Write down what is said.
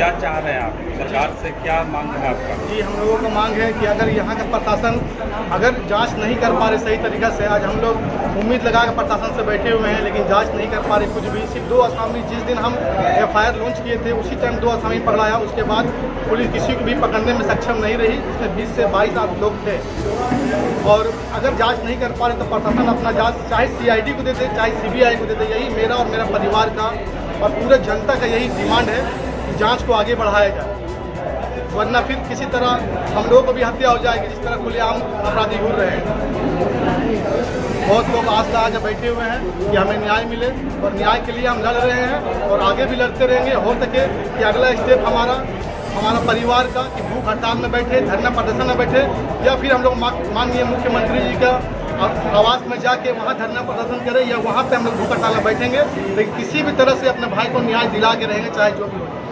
क्या चाह रहे हैं आप सरकार से, क्या मांग है आपका? जी, हम लोगों को मांग है कि अगर यहाँ का प्रशासन अगर जांच नहीं कर पा रहे सही तरीक़ा से, आज हम लोग उम्मीद लगा कर प्रशासन से बैठे हुए हैं लेकिन जांच नहीं कर पा रहे कुछ भी। सिर्फ 2 आसामी, जिस दिन हम FIR लॉन्च किए थे उसी टाइम 2 आसामी पकड़ाया, उसके बाद पुलिस किसी को भी पकड़ने में सक्षम नहीं रही, जिसमें 20 से 22 लोग थे। और अगर जांच नहीं कर पा रहे तो प्रशासन अपना जांच चाहे CID को दे दे, चाहे CBI को दे दे। यही मेरा और मेरा परिवार का और पूरे जनता का यही डिमांड है कि जांच को आगे बढ़ाया जाए, वरना फिर किसी तरह हम लोगों को भी हत्या हो जाएगी, जिस तरह खुलेआम अपराधी घूर रहे हैं। बहुत लोग आस लगा के बैठे हुए हैं कि हमें न्याय मिले, और न्याय के लिए हम लड़ रहे हैं और आगे भी लड़ते रहेंगे। हो सके कि अगला स्टेप हमारा परिवार का कि भूख हड़ताल में बैठे, धरना प्रदर्शन में बैठे, या फिर हम लोग माननीय मुख्यमंत्री जी का आवास में जाके वहाँ धरना प्रदर्शन करें, या वहाँ पे हम लोग भूख हड़ताल में बैठेंगे, लेकिन किसी भी तरह से अपने भाई को न्याय दिला के रहेंगे, चाहे जो भी हो।